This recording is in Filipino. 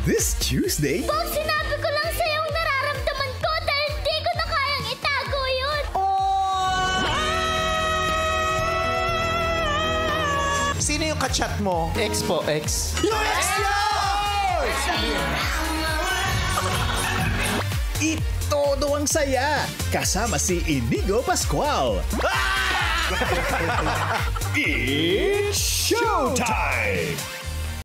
this Tuesday. Bob, sinabi ko lang sa'yo ang nararamdaman ko dahil di ko na kayang itago yun. Sino yung kachat mo? Ex po, ex. Yung ex niyo! Itodo ang saya. Kasama si Inigo Pascual. It's Showtime!